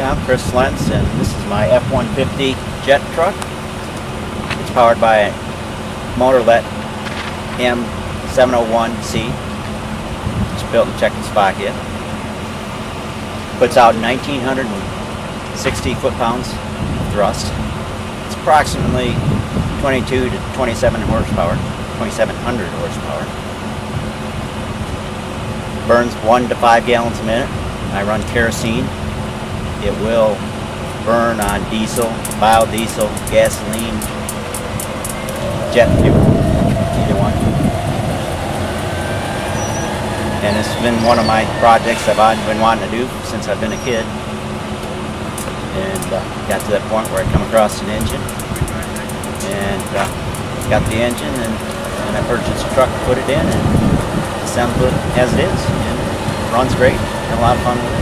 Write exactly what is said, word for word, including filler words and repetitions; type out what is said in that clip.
Yeah, I'm Chris Lentz, and this is my F one fifty jet truck. It's powered by a Motorlet M seven oh one C. It's built in Czechoslovakia. Puts out nineteen sixty foot-pounds of thrust. It's approximately twenty-two to twenty-seven horsepower, twenty-seven hundred horsepower. Burns one to five gallons a minute. I run kerosene. It will burn on diesel, biodiesel, gasoline, jet fuel, either one. And it's been one of my projects that I've been wanting to do since I've been a kid. And uh, got to that point where I come across an engine, and uh, got the engine, and, and I purchased a truck to put it in, and assembled it as it is. And it runs great. Had a lot of fun with it.